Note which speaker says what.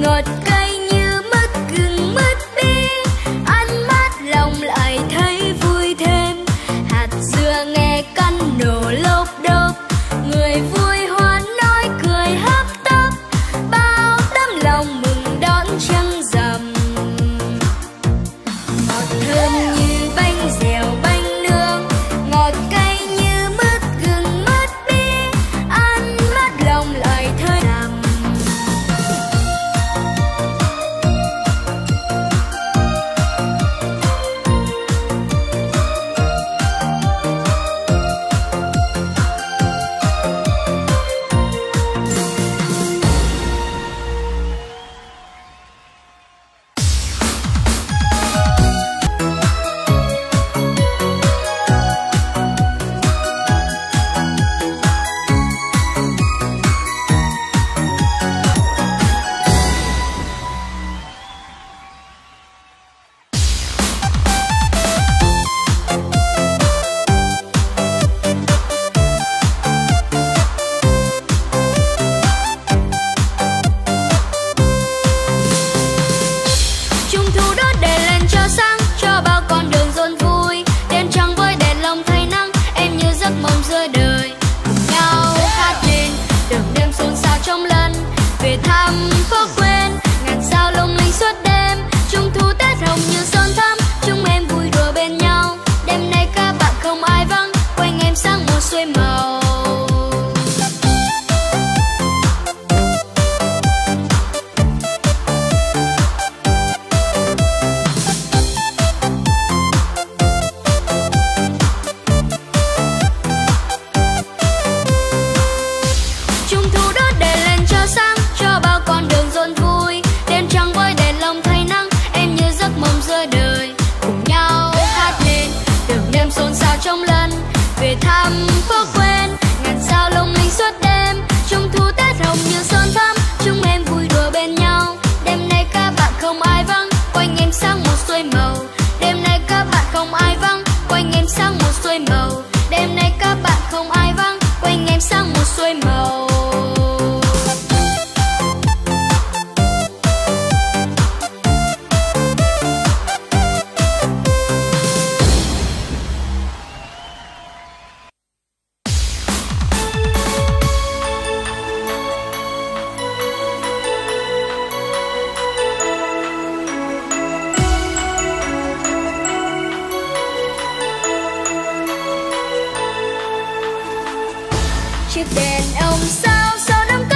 Speaker 1: ngọt cay như mứt gừng mứt bi, ăn mát lòng lại thấy vui thêm. Hạt dưa nghe căn nổ lốp đốp, người vui hoan nói cười hấp tấp, bao tấm lòng mừng đón trăng rằm. Ngọt thơm như bánh dẻo bánh nướng, ngọt cay như mứt gừng mứt bi, ăn mát lòng lại thấy rằm. Trung thu đốt đèn lên cho sáng, cho bao con đường rộn vui. Đêm trăng với đèn lồng thay nắng, em như giấc mộng giữa đời. Cùng nhau hát lên, tưởng đêm xôn xao trong lần về thăm khó quên. Ngàn sao lung linh suốt đêm, Trung thu Tết hồng như son thắm. Chúng em vui đùa bên nhau, đêm nay các bạn không ai vắng, quanh em sáng một xuôi màu. Trung thu đốt đèn lên cho sáng, cho bao con đường rộn vui. Đêm trăng với đèn lồng thay nắng, em như giấc mộng giữa đời. Cùng nhau hát lên, tưởng đêm xôn xao trong lần về thăm khó quên. Ngàn sao lung linh suốt đêm, Trung thu Tết hồng như son thắm. Chúng em vui đùa bên nhau, đêm nay các bạn không ai vắng, quanh em sáng một xuôi màu. Đêm nay các bạn không ai vắng, quanh em sáng một xuôi màu. Đêm nay các bạn không ai vắng, quanh em sáng một xuôi màu. Chiếc đèn ông sao sao đắm